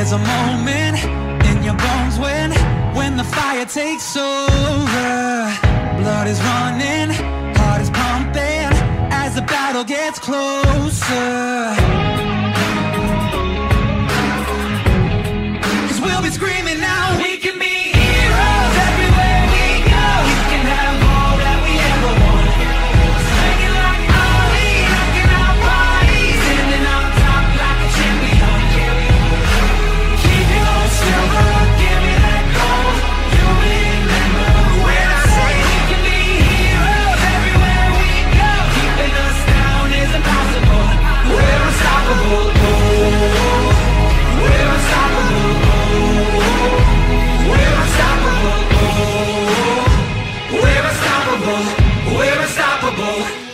There's a moment in your bones when the fire takes over. Blood is running, heart is pumping as the battle gets closer. 'Cause we'll be screaming now. We can be heroes everywhere we go. We can have all that we ever want. Singing like Ali, rocking our bodies, standing on top like a champion. Keep your silver, give me that gold. You remember when I say we can be heroes everywhere we go. Keeping us down is impossible. We're unstoppable. Oh, we're unstoppable. Oh, we're unstoppable. Oh, we're unstoppable. We're unstoppable.